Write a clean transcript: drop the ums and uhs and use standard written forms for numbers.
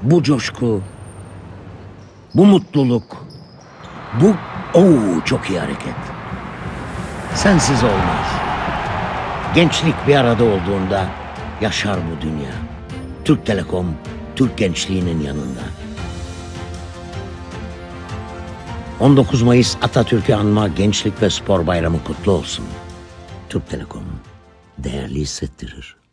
bu coşku, bu mutluluk, bu çok iyi hareket. Sensiz olmaz. Gençlik bir arada olduğunda yaşar bu dünya. Türk Telekom, Türk gençliğinin yanında. 19 Mayıs Atatürk'ü anma Gençlik ve Spor Bayramı kutlu olsun. Türk Telekom değerli hissettirir.